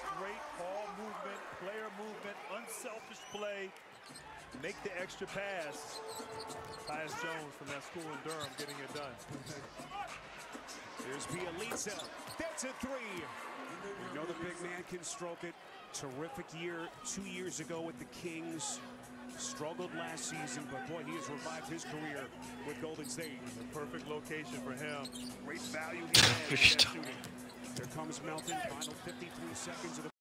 Great ball movement, player movement, unselfish play. Make the extra pass. Tyus Jones from that school in Durham getting it done. Here's Bielitsa. That's a three. We know the big man can stroke it. Terrific year 2 years ago with the Kings. Struggled last season, but boy, he has revived his career with Golden State. The perfect location for him. Great value he has in that shooting. Here comes Melton. Final 53 seconds of the